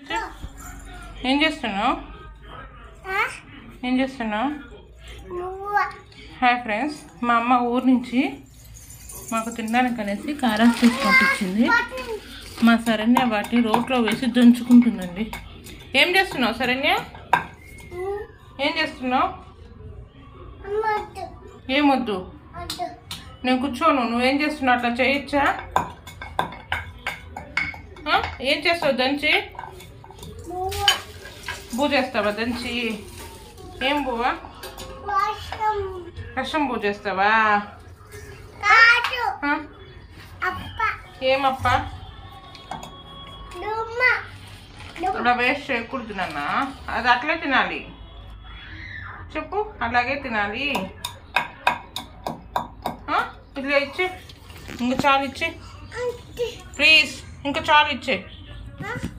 ఏం చేస్తున్నావు? ఏం చేస్తున్నావు? హాయ్ ఫ్రెండ్స్, మా అమ్మ ఊరు నుంచి మాకు తినడానికి అనేసి కారం తీసి పంపించింది. మా శరణ్య వాటిని రోట్లో వేసి దంచుకుంటుందండి. ఏం చేస్తున్నావు శరణ్య? ఏం చేస్తున్నావు? ఏమొద్దు, నేను కూర్చోను. నువ్వేం చేస్తున్నావు? అట్లా చేయొచ్చా? ఏం చేస్తావు దంచి? బూ చేస్తావా దంచి? ఏం బువ్వా? కష్టం బూ చేస్తావా? ఏమప్ప? అలా వేస్ట్ చేయకూడదు నాన్న, అది అట్లే తినాలి. చెప్పు, అలాగే తినాలి. ఇట్లా ఇచ్చే, ఇంకా చాలు ఇచ్చే ప్లీజ్, ఇంకా చాలు ఇచ్చే.